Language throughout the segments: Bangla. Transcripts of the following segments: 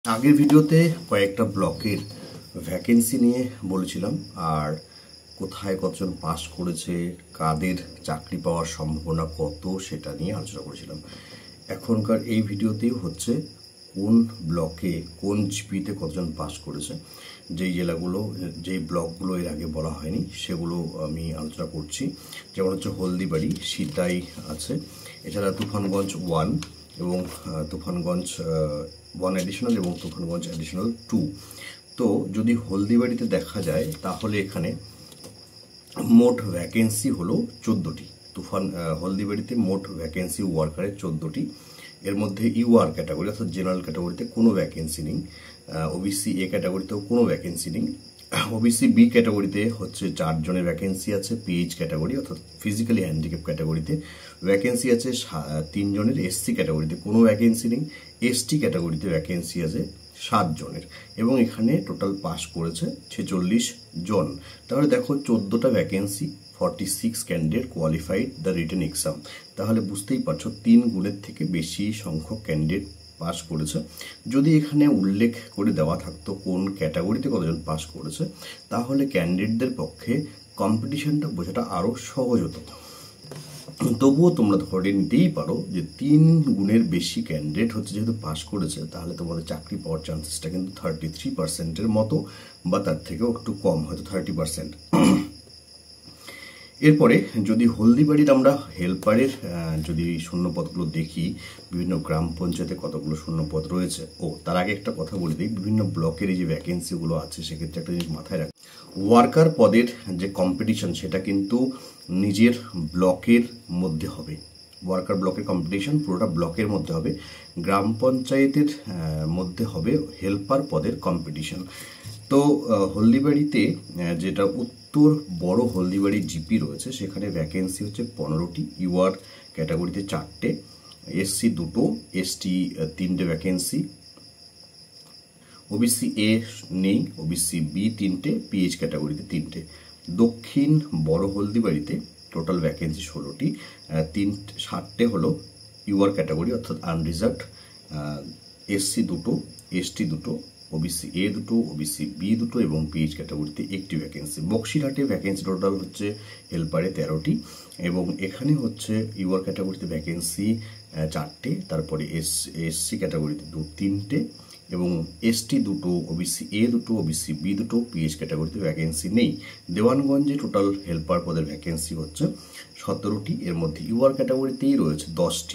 আগের ভিডিওতে কয়েকটা ব্লকের ভ্যাকেন্সি নিয়ে বলেছিলাম, আর কোথায় কতজন পাস করেছে, কাদের চাকরি পাওয়ার সম্ভাবনা কত, সেটা নিয়ে আলোচনা করেছিলাম। এখনকার এই ভিডিওতেই হচ্ছে কোন ব্লকে কোন জিপিতে কতজন পাস করেছে, যেই জেলাগুলো যেই ব্লকগুলো এর আগে বলা হয়নি সেগুলো আমি আলোচনা করছি। যেমন হচ্ছে হলদিবাড়ি, সিতাই আছে, এছাড়া তুফানগঞ্জ 1 এবং তুফানগঞ্জ 1 অ্যাডিশনাল এবং তুফানগঞ্জ অ্যাডিশনাল 2। তো যদি হলদিবাড়িতে দেখা যায় তাহলে এখানে মোট ভ্যাকেন্সি হলো 14টি। হলদিবাড়িতে মোট ভ্যাকেন্সি ওয়ার্কারের 14টি। এর মধ্যে ইউআর ক্যাটাগরি অর্থাৎ জেনারেল ক্যাটাগরিতে কোনো ভ্যাকেন্সি নেই, ওবিসি এ ক্যাটাগরিতেও কোনো ভ্যাকেন্সি নেই, ওবিসি বি ক্যাটাগরিতে হচ্ছে 4 জনের ভ্যাকেন্সি আছে, পিএইচ ক্যাটাগরি অর্থাৎ ফিজিক্যালি হ্যান্ডিক্যাপ ক্যাটাগরিতে ভ্যাকেন্সি আছে 3 জনের, এসসি ক্যাটাগরিতে কোনো ভ্যাকেন্সি নেই, এসটি ক্যাটাগরিতে ভ্যাকেন্সি আছে 7 জনের, এবং এখানে টোটাল পাস করেছে 46 জন। তাহলে দেখো 14টা vacancy, 46 candidate qualified the written exam. তাহলে বুঝতেই পারছো 3 গুণের থেকে বেশি সংখ্যক ক্যান্ডিডেট পাস করেছে। যদি এখানে উল্লেখ করে দেওয়া থাকতো কোন ক্যাটাগরিতে কতজন পাস করেছে, তাহলে ক্যান্ডিডেটদের পক্ষে কম্পিটিশনটা বোঝাটা আরো সহজ হতো। তবুও তোমরা ধরে নিতেই পারো যে 3 গুণের বেশি ক্যান্ডিডেট হচ্ছে যেহেতু পাস করেছে, তাহলে তোমাদের চাকরি পাওয়ার চান্সেসটা কিন্তু 33%-এর মতো, বা তার থেকেও একটু কম, হয়তো 30%। এরপরে যদি হলদিবাড়ির আমরা হেল্পারের যদি শূন্যপদগুলো দেখি, বিভিন্ন গ্রাম পঞ্চায়েতে কতগুলো শূন্যপদ রয়েছে। তার আগে একটা কথা বলে দিই, বিভিন্ন ব্লকের এই যে ভ্যাকেন্সিগুলো আছে সেক্ষেত্রে একটা জিনিস মাথায় রাখ, ওয়ার্কার পদের যে কম্পিটিশন সেটা কিন্তু নিজের ব্লকের মধ্যে হবে। ওয়ার্কার ব্লকের কম্পিটিশন পুরোটা ব্লকের মধ্যে হবে, গ্রাম পঞ্চায়েতের মধ্যে হবে হেল্পার পদের কম্পিটিশন। তো হলদিবাড়িতে যেটা উত্তর বড় হলদিবাড়ি জিপি রয়েছে, সেখানে ভ্যাকেন্সি হচ্ছে 15টি, ইউআর ক্যাটাগরিতে 4টে, এসসি 2টো, এসটি 3টে ভ্যাকেন্সি, ওবিসি এ নেই, ওবিসি বি 3টে, পিএইচ ক্যাটাগরিতে 3টে। দক্ষিণ বড় হলদিবাড়িতে টোটাল ভ্যাকেন্সি 16টি, 7টে হলো ইউআর ক্যাটাগরি অর্থাৎ আনরিজার্ভড, এসসি 2টো, এসটি 2টো, ওবিসি এ 2টো, ওবিসি বি 2টো এবং পিএইচ ক্যাটাগরিতে 1টি ভ্যাকেন্সি। বক্সিরহাটে ভ্যাকেন্সি টোটাল হচ্ছে হেল্পারে 13টি, এবং এখানে হচ্ছে ইউআর ক্যাটাগরিতে ভ্যাকেন্সি 4টে, তারপরে এসসি ক্যাটাগরিতে 3টে এবং এসটি 2টো, ওবিসি এ 2টো, ওবিসি বি 2টো, পিএইচ ক্যাটাগরিতে ভ্যাকেন্সি নেই। দেওয়ানগঞ্জে টোটাল হেল্পার পদের ভ্যাকেন্সি হচ্ছে 17টি, এর মধ্যে ইউআর ক্যাটাগরিতেই রয়েছে 10টি,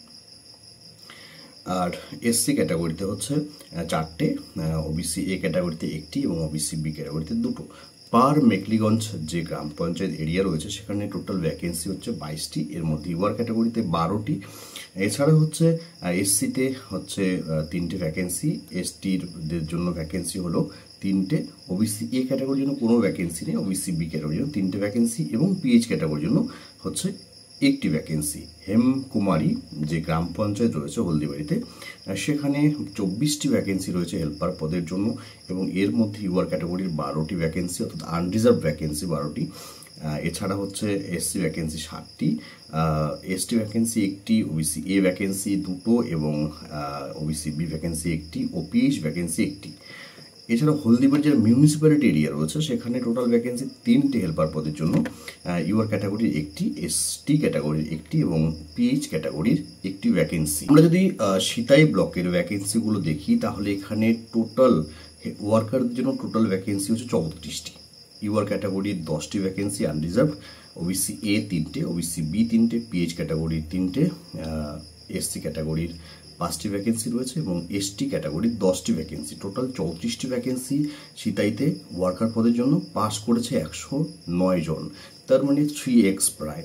আর এসসি ক্যাটাগরিতে হচ্ছে 4টে, ওবিসি এ ক্যাটাগরিতে 1টি এবং ওবিসি বি ক্যাটাগরিতে 2টো। পার মেকলিগঞ্জ যে গ্রাম পঞ্চায়েত এরিয়া রয়েছে সেখানে টোটাল ভ্যাকেন্সি হচ্ছে 22টি, এর মধ্যে ইউআর ক্যাটাগরিতে 12টি। এছাড়া হচ্ছে এসসিতে হচ্ছে 3টে ভ্যাকেন্সি, এসটির জন্য ভ্যাকেন্সি হলো 3টে, ওবিসি এ ক্যাটাগরির জন্য কোনো ভ্যাকেন্সি নেই, ওবিসি বি ক্যাটাগরির জন্য 3টে ভ্যাকেন্সি এবং পিএইচ ক্যাটাগরির জন্য হচ্ছে 1টি ভ্যাকেন্সি। হেমকুমারী যে গ্রাম পঞ্চায়েত রয়েছে হলদিবাড়িতে, সেখানে 24টি ভ্যাকেন্সি রয়েছে হেল্পার পদের জন্য, এবং এর মধ্যে ইউআর ক্যাটাগরির 12টি ভ্যাকেন্সি অর্থাৎ আনরিজার্ভ ভ্যাকেন্সি 12টি। এছাড়া হচ্ছে এসসি ভ্যাকেন্সি 7টি, এসটি ভ্যাকেন্সি 1টি, ওবিসি এ ভ্যাকেন্সি 2টো এবং ওবিসি বি ভ্যাকেন্সি 1টি ও পিএইচ ভ্যাকেন্সি 1টি। এছাড়া হলদিবাড়ি যে মিউনিসিপ্যালিটি এরিয়া রয়েছে সেখানে টোটাল ভ্যাকেন্সি 3টে হেল্পার পদের জন্য, ইউআর ক্যাটাগরির 1টি, এসটি ক্যাটাগরির 1টি এবং পিএইচ ক্যাটাগরির 1টি ভ্যাকেন্সি। আমরা যদি সিতাই ব্লকের ভ্যাকেন্সিগুলো দেখি তাহলে এখানে টোটাল ওয়ার্কারদের জন্য টোটাল ভ্যাকেন্সি হচ্ছে 34টি, ইউআর ক্যাটাগরির 10টি ভ্যাকেন্সি আনরিজার্ভ, ওবিসি এ 3টে, ওবিসি বি 3টে, পিএইচ ক্যাটাগরির 3টে, এসসি ক্যাটাগরির 5টি ভ্যাকেন্সি রয়েছে এবং এসটি ক্যাটাগরির 10টি ভ্যাকেন্সি। টোটাল 34টি ভ্যাকেন্সি সিতাইতে ওয়ার্কার পদের জন্য, পাস করেছে 109 জন, তার মানে 3x প্রায়।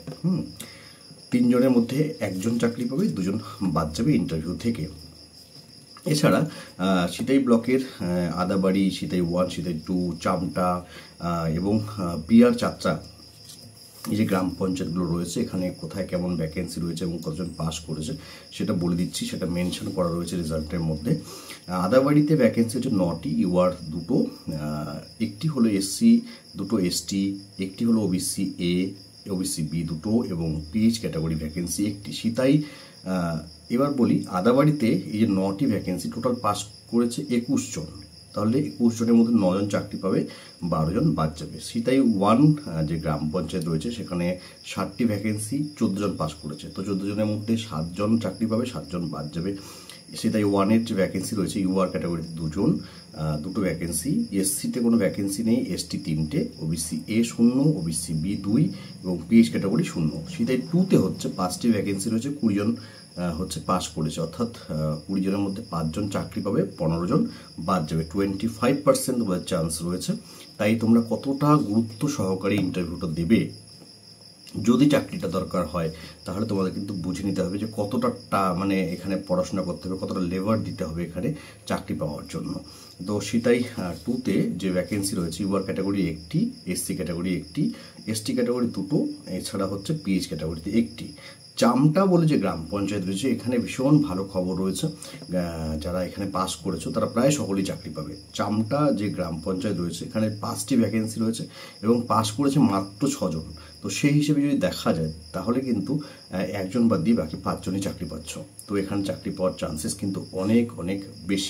3 জনের মধ্যে 1 জন চাকরি পাবে, 2 জন বাদ যাবে ইন্টারভিউ থেকে। এছাড়া সিতাই ব্লকের আদাবাড়ি, সিতাই 1, সিতাই 2, চামটা এবং বিআর চাত্রা এই যে গ্রাম পঞ্চায়েতগুলো রয়েছে, এখানে কোথায় কেমন ভ্যাকেন্সি রয়েছে এবং কতজন পাস করেছে সেটা বলে দিচ্ছি, সেটা মেনশন করা রয়েছে রেজাল্টের মধ্যে। আদাবাড়িতে ভ্যাকেন্সি হচ্ছে 9টি, ইউআর 2টো, 1টি হলো এসসি, 2টো এসটি, 1টি হলো ওবিসি এ, ওবিসি বি 2টো এবং পিএইচ ক্যাটাগরি ভ্যাকেন্সি 1টি। সিতাই এবার বলি আদাবাড়িতে এই যে 9টি ভ্যাকেন্সি, টোটাল পাস করেছে 21 জন, তাহলে 21 জনের মধ্যে 9 জন চাকরি পাবে, 12 জন বাদ যাবে। সিতাই 1 যে গ্রাম পঞ্চায়েত রয়েছে সেখানে 60টি ভ্যাকেন্সি, 14 জন পাস করেছে, তো 14 জনের মধ্যে 7 জন চাকরি পাবে, 7 জন বাদ যাবে। সিতাই 1-এর যে ভ্যাকেন্সি রয়েছে ইউআর ক্যাটাগরিতে 2 জন, 2টো ভ্যাকেন্সি, এসসিতে কোনো ভ্যাকেন্সি নেই, এসটি 3টে, ওবিসি এ 0, ওবিসি বি 2 এবং পিএইচ ক্যাটাগরি 0। সিতাই 2-তে হচ্ছে 5টি ভ্যাকেন্সি রয়েছে, 20 জন হচ্ছে পাস করেছে, অর্থাৎ 20 জনের মধ্যে 5 জন চাকরি পাবে, 15 জন বাদ যাবে, 25% চান্স রয়েছে। তাই তোমরা কতটা গুরুত্ব সহকারে ইন্টারভিউটা দেবে, যদি চাকরিটা দরকার হয় তাহলে তোমাদের কিন্তু বুঝে নিতে হবে যে কতটা মানে এখানে পড়াশোনা করতে হবে, কতটা লেবার দিতে হবে এখানে চাকরি পাওয়ার জন্য। তো সিতাই 2-তে যে ভ্যাকেন্সি রয়েছে ইউআর ক্যাটাগরি 1টি, এসসি ক্যাটাগরি 1টি, এসটি ক্যাটাগরি 2টো, এছাড়া হচ্ছে পিএইচ ক্যাটাগরিতে 1টি। চামটা বলে যে গ্রাম পঞ্চায়েত রয়েছে এখানে ভীষণ ভালো খবর রয়েছে, যারা এখানে পাস করেছো তারা প্রায় সকলেই চাকরি পাবে। চামটা যে গ্রাম পঞ্চায়েত রয়েছে এখানে 5টি ভ্যাকেন্সি রয়েছে এবং পাস করেছে মাত্র 6 জন। তো সেই হিসেবে যদি দেখা যায় তাহলে কিন্তু 1 জন বাদ দিয়ে বাকি 5 জনই চাকরি পাচ্ছ, তো এখানে চাকরি পাওয়ার চান্সেস কিন্তু অনেক অনেক বেশি।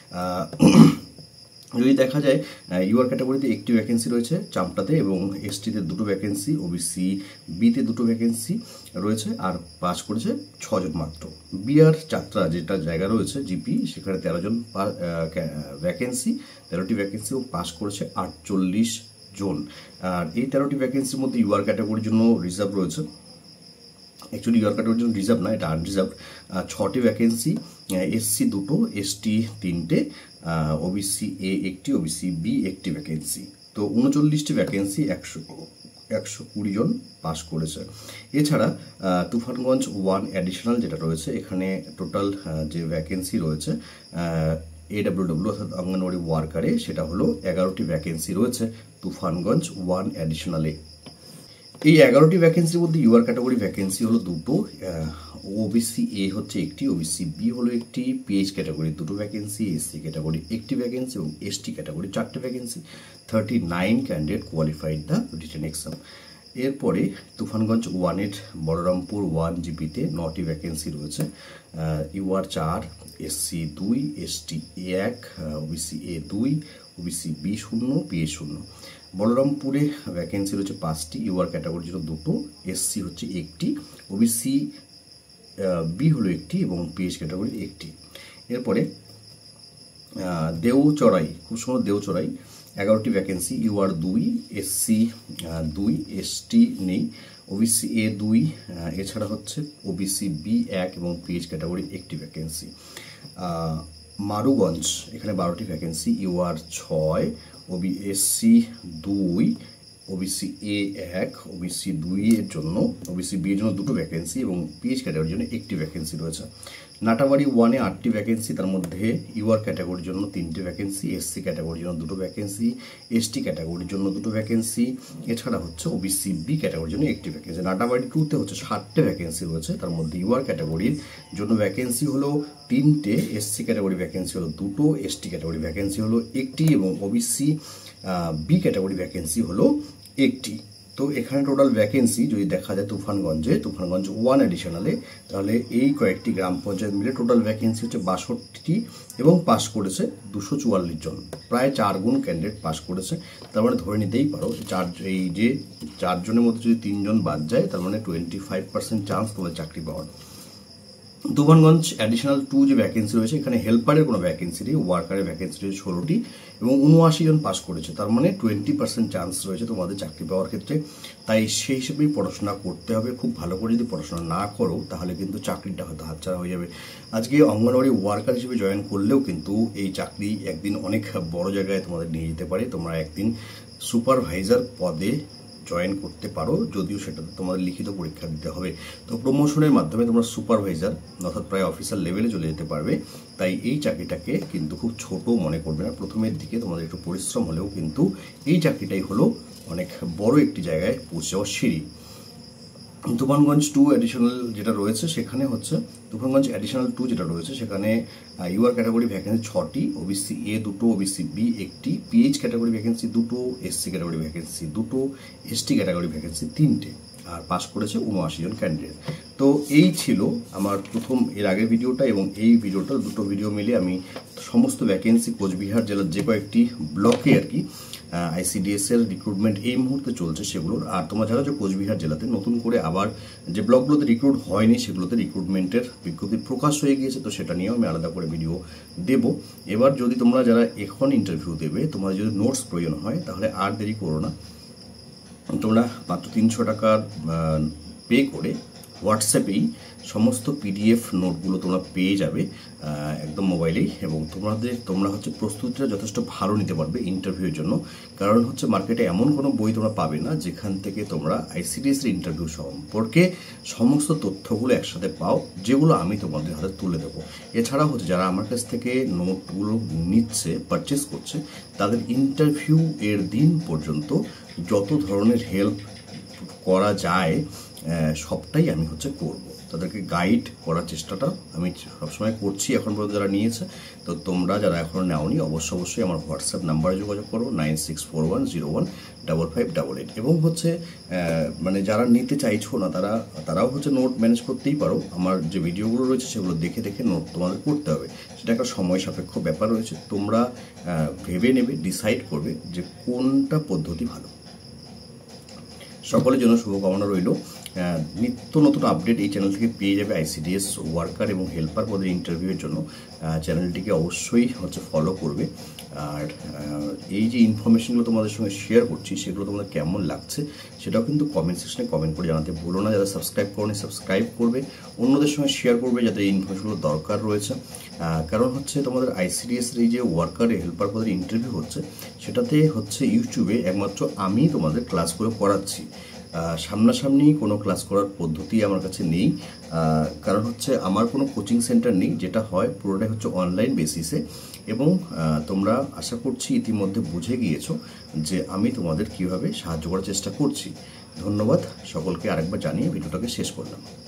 যদি দেখা যায় ইউআর ক্যাটাগরিতে 1টি ভ্যাকেন্সি রয়েছে চামটাতে এবং এসটিতে 2টো ভ্যাকেন্সি, ওবিসি বিতে 2টো ভ্যাকেন্সি রয়েছে, আর পাস করেছে 6 জন মাত্র। বিআর যাত্রা যেটা জায়গা রয়েছে জিপি সেখানে 13 জন ভ্যাকেন্সি, 13টি ভ্যাকেন্সি এবং পাস করেছে 48 জন। আর এই 13টি ভ্যাকেন্সির মধ্যে ইউআর ক্যাটাগরির জন্য রিজার্ভ রয়েছে, অ্যাকচুয়ালি ইউআর ক্যাটাগরির জন্য রিজার্ভ না, এটা আনরিজার্ভ, 6টি ভ্যাকেন্সি, এসসি 2টো, এসটি 3টে, ওবিসি এ 1টি, ওবিসি বি 1টি ভ্যাকেন্সি। তো 39টি ভ্যাকেন্সি, 120 জন পাস করেছে। এছাড়া তুফানগঞ্জ 1 অ্যাডিশনাল যেটা রয়েছে এখানে টোটাল যে ভ্যাকেন্সি রয়েছে AWW অর্থাৎ অঙ্গনওয়াড়ি ওয়ার্কারে সেটা হলো 11টি ভ্যাকেন্সি রয়েছে তুফানগঞ্জ 1 অ্যাডিশনালে। এই 11টি ভ্যাকেন্সির মধ্যে ইউআর ক্যাটাগরি ভ্যাকেন্সি হলো 2টো, ওবিসি এ হচ্ছে 1টি, ওবিসি বি হলো 1টি, পিএইচ ক্যাটাগরি 2টো ভ্যাকেন্সি, এসসি ক্যাটাগরি 1টি ভ্যাকেন্সি এবং এসটি ক্যাটাগরি 4টে vacancy. 39 candidate qualified the written exam. এরপরে তুফানগঞ্জ 1-এর বলরামপুর 1 জিপিতে 9টি ভ্যাকেন্সি রয়েছে, UR 4, SC 2, ST 1, OBC A 2, OBC B 0, PH 0। বলরামপুরে ভ্যাকেন্সি রয়েছে 5টি, ইউআর ক্যাটাগরির জন্য 2টো, এসসি হচ্ছে 1টি, ওবিসি বি হলো 1টি এবং পিএইচ ক্যাটাগরি 1টি। এরপরে দেওচড়াই, খুব সুন্দর দেওচড়াই 11টি ভ্যাকেন্সি, ইউআর 2, এসসি 2, এসটি নেই, ওবিসি এ 2, এছাড়া হচ্ছে ওবিসি বি 1 এবং পিএইচ ক্যাটাগরি 1টি ভ্যাকেন্সি। মারুগঞ্জ এখানে 12টি vacancy, UR 6, SC 2, OBC A 1, OBC 2 এর জন্য, ওবিসি বি এর জন্য 2টো ভ্যাকেন্সি এবং পিএইচ ক্যাটাগরির জন্য 1টি ভ্যাকেন্সি রয়েছে। নাটাবাড়ি 1-এ 8টি ভ্যাকেন্সি, তার মধ্যে ইউআর ক্যাটাগরির জন্য 3টে ভ্যাকেন্সি, এসসি ক্যাটাগরির জন্য 2টো ভ্যাকেন্সি, এসটি ক্যাটাগরির জন্য 2টো ভ্যাকেন্সি, এছাড়া হচ্ছে ওবিসি বি ক্যাটাগরির জন্য 1টি ভ্যাকেন্সি। নাটাবাড়ি 2-তে হচ্ছে 60টে ভ্যাকেন্সি রয়েছে, তার মধ্যে ইউআর ক্যাটাগরির জন্য ভ্যাকেন্সি হলো 3টে, এসসি ক্যাটাগরি ভ্যাকেন্সি হলো 2টো, এসটি ক্যাটাগরি ভ্যাকেন্সি হলো 1টি এবং ওবিসি বি ক্যাটাগরি ভ্যাকেন্সি হলো 1টি। তো এখানে টোটাল ভ্যাকেন্সি যদি দেখা যায় তুফানগঞ্জ 1 অ্যাডিশনালে, তাহলে এই কয়েকটি গ্রাম পঞ্চায়েত মিলে টোটাল ভ্যাকেন্সি হচ্ছে 62টি এবং পাস করেছে 244 জন, প্রায় 4 গুণ ক্যান্ডিডেট পাস করেছে। তার মানে ধরে নিতেই পারো এই যে 4 জনের মধ্যে যদি 3 জন বাদ যায় তার মানে 25% চান্স তোমাদের চাকরি পাওয়ার। তুফানগঞ্জ অ্যাডিশনাল 2 যে ভ্যাকেন্সি রয়েছে এখানে হেল্পারের কোনো ভ্যাকেন্সি নেই, ওয়ার্কারের ভ্যাকেন্সি রয়েছে 16টি এবং 79 জন পাস করেছে, তার মানে 20% চান্স রয়েছে তোমাদের চাকরি পাওয়ার ক্ষেত্রে। তাই সেই হিসেবেই পড়াশোনা করতে হবে, খুব ভালো করে যদি পড়াশোনা না করো তাহলে কিন্তু চাকরিটা হয়তো হাতছাড়া হয়ে যাবে। আজকে অঙ্গনওয়াড়ি ওয়ার্কার হিসেবে জয়েন করলেও কিন্তু এই চাকরি একদিন অনেক বড় জায়গায় তোমাদের নিয়ে যেতে পারে, তোমরা একদিন সুপারভাইজার পদে জয়েন করতে পারো, যদিও সেটাতে তোমাদের লিখিত পরীক্ষা দিতে হবে। তো প্রমোশনের মাধ্যমে তোমরা সুপারভাইজার অর্থাৎ প্রায় অফিসার লেভেলে চলে যেতে পারবে। তাই এই চাকরিটাকে কিন্তু খুব ছোট মনে করবে না, প্রথমের দিকে তোমাদের একটু পরিশ্রম হলেও কিন্তু এই চাকরিটাই হলো অনেক বড় একটি জায়গায় পৌঁছে যাওয়ার সিঁড়ি। তুফানগঞ্জ 2 অ্যাডিশনাল যেটা রয়েছে সেখানে হচ্ছে তুফানগঞ্জ অ্যাডিশনাল 2 যেটা রয়েছে সেখানে ইউআর ক্যাটাগরি ভ্যাকেন্সি 6টি, ওবিসি এ 2টো, ওবিসি বি 1টি, পিএইচ ক্যাটাগরি ভ্যাকেন্সি 2টো, এসসি ক্যাটাগরি ভ্যাকেন্সি 2টো, এসটি ক্যাটাগরি ভ্যাকেন্সি 3টে, আর পাস করেছে 79 জন ক্যান্ডিডেট। তো এই ছিল আমার প্রথম এর আগের ভিডিওটা এবং এই ভিডিওটা, দুটো ভিডিও মিলে আমি সমস্ত ভ্যাকেন্সি কোচবিহার জেলার যে কয়েকটি ব্লকে আর কি আইসিডিএস এর রিক্রুটমেন্ট এই মুহূর্তে চলছে সেগুলোর। আর তোমরা জানো যে কোচবিহার জেলাতে নতুন করে আবার যে ব্লকগুলোতে রিক্রুট হয়নি সেগুলোতে রিক্রুটমেন্টের বিজ্ঞপ্তি প্রকাশ হয়ে গিয়েছে, তো সেটা নিয়েও আমি আলাদা করে ভিডিও দেব। এবার যদি তোমরা যারা এখন ইন্টারভিউ দেবে, তোমাদের যদি নোটস প্রয়োজন হয় তাহলে আর দেরি করো না, তোমরা মাত্র 300 টাকার পে করে হোয়াটসঅ্যাপেই সমস্ত পিডিএফ নোটগুলো তোমরা পেয়ে যাবে একদম মোবাইলেই। এবং তোমরা হচ্ছে প্রস্তুতিটা যথেষ্ট ভালো নিতে পারবে ইন্টারভিউর জন্য। কারণ হচ্ছে মার্কেটে এমন কোনো বই তোমরা পাবে না যেখান থেকে তোমরা আইসিডিএস এর ইন্টারভিউ সম্পর্কে সমস্ত তথ্যগুলো একসাথে পাও, যেগুলো আমি তোমাদের হাতে তুলে দেবো। এছাড়া হচ্ছে যারা আমার কাছ থেকে নোটগুলো নিচ্ছে, পারচেস করছে, তাদের ইন্টারভিউ এর দিন পর্যন্ত যত ধরনের হেল্প করা যায় সবটাই আমি হচ্ছে করব। তাদেরকে গাইড করার চেষ্টাটা আমি সবসময় করছি এখন পর্যন্ত যারা নিয়েছে। তো তোমরা যারা এখনো নেওনি অবশ্যই আমার হোয়াটসঅ্যাপ নাম্বারে যোগাযোগ করো 9641015588। এবং হচ্ছে মানে যারা নিতে চাইছো না তারাও হচ্ছে নোট ম্যানেজ করতেই পারো। আমার যে ভিডিওগুলো রয়েছে সেগুলো দেখে নোট তোমাদের করতে হবে, সেটা একটা সময় সাপেক্ষ ব্যাপার রয়েছে। তোমরা ভেবে নেবে, ডিসাইড করবে যে কোনটা পদ্ধতি ভালো। সকলের জন্য শুভকামনা রইল। নিত্য নতুন আপডেট এই চ্যানেল থেকে পেয়ে যাবে আইসিডিএস ওয়ার্কার এবং হেল্পার পদের ইন্টারভিউয়ের জন্য। চ্যানেলটিকে অবশ্যই হচ্ছে ফলো করবে। আর এই যে ইনফরমেশনগুলো তোমাদের সঙ্গে শেয়ার করছি সেগুলো তোমাদের কেমন লাগছে সেটাও কিন্তু কমেন্ট সেকশনে কমেন্ট করে জানাতে ভুলো না। যারা সাবস্ক্রাইব করোনি সাবস্ক্রাইব করবে, অন্যদের সঙ্গে শেয়ার করবে যাদের এই ইনফরমেশনগুলো দরকার রয়েছে। কারণ হচ্ছে তোমাদের আইসিডিএস এর এই যে ওয়ার্কার হেল্পার পদের ইন্টারভিউ হচ্ছে সেটাতে হচ্ছে ইউটিউবে একমাত্র আমি তোমাদের ক্লাসগুলো করাচ্ছি। সামনাসামনি কোনো ক্লাস করার পদ্ধতি আমার কাছে নেই, কারণ হচ্ছে আমার কোনো কোচিং সেন্টার নেই। যেটা হয় পুরোটাই হচ্ছে অনলাইন বেসিসে। এবং তোমরা আশা করছি ইতিমধ্যে বুঝে গিয়েছো যে আমি তোমাদের কিভাবে সাহায্য করার চেষ্টা করছি। ধন্যবাদ সকলকে আরেকবার জানিয়ে ভিডিওটাকে শেষ করলাম।